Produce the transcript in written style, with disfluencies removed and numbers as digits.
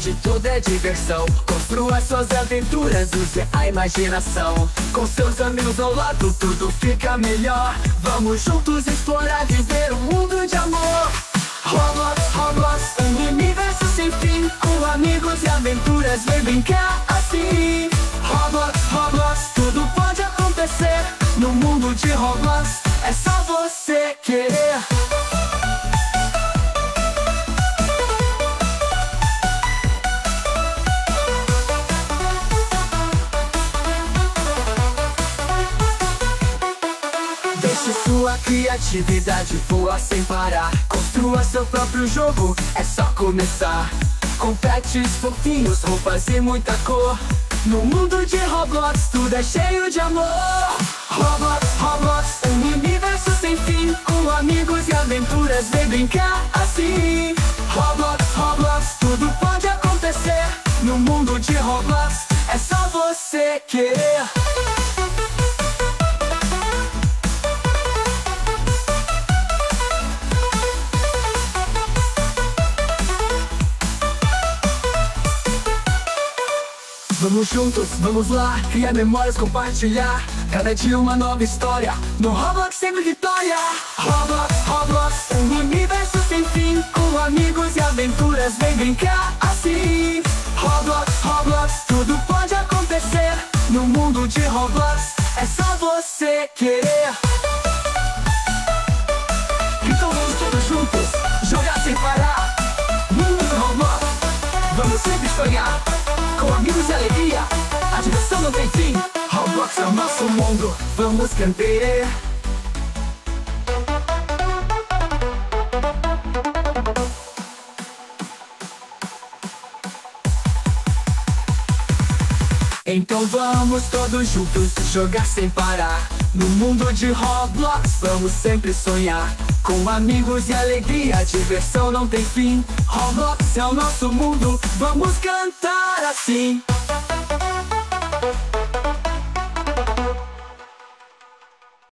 onde tudo é diversão. Construa suas aventuras, use a imaginação. Com seus amigos ao lado tudo fica melhor. Vamos juntos explorar, viver um mundo de amor. Roblox, Roblox, um universo sem fim. Com amigos e aventuras, vem brincar assim. Roblox, Roblox, tudo pode acontecer. No mundo de Roblox, é só você querer. Deixe sua criatividade voar sem parar. Construa seu próprio jogo, é só começar. Com pets fofinhos, roupas e muita cor. No mundo de Roblox tudo é cheio de amor. Roblox, Roblox, um universo sem fim. Com amigos e aventuras, vem brincar assim. Roblox, Roblox, tudo pode acontecer. No mundo de Roblox, é só você querer. Vamos juntos, vamos lá, criar memórias, compartilhar. Cada dia uma nova história, no Roblox sempre vitória. Roblox, Roblox, um universo sem fim. Com amigos e aventuras, vem brincar assim. Roblox, Roblox, tudo pode acontecer. No mundo de Roblox, é só você querer. Então vamos todos juntos, jogar sem parar. Mundo de Roblox, vamos sempre sonhar. Com amigos e alegria, a diversão não tem fim. Roblox é o nosso mundo, vamos cantar. Então vamos todos juntos, jogar sem parar. No mundo de Roblox, vamos sempre sonhar. Com amigos e alegria, a diversão não tem fim. Roblox é o nosso mundo, vamos cantar assim.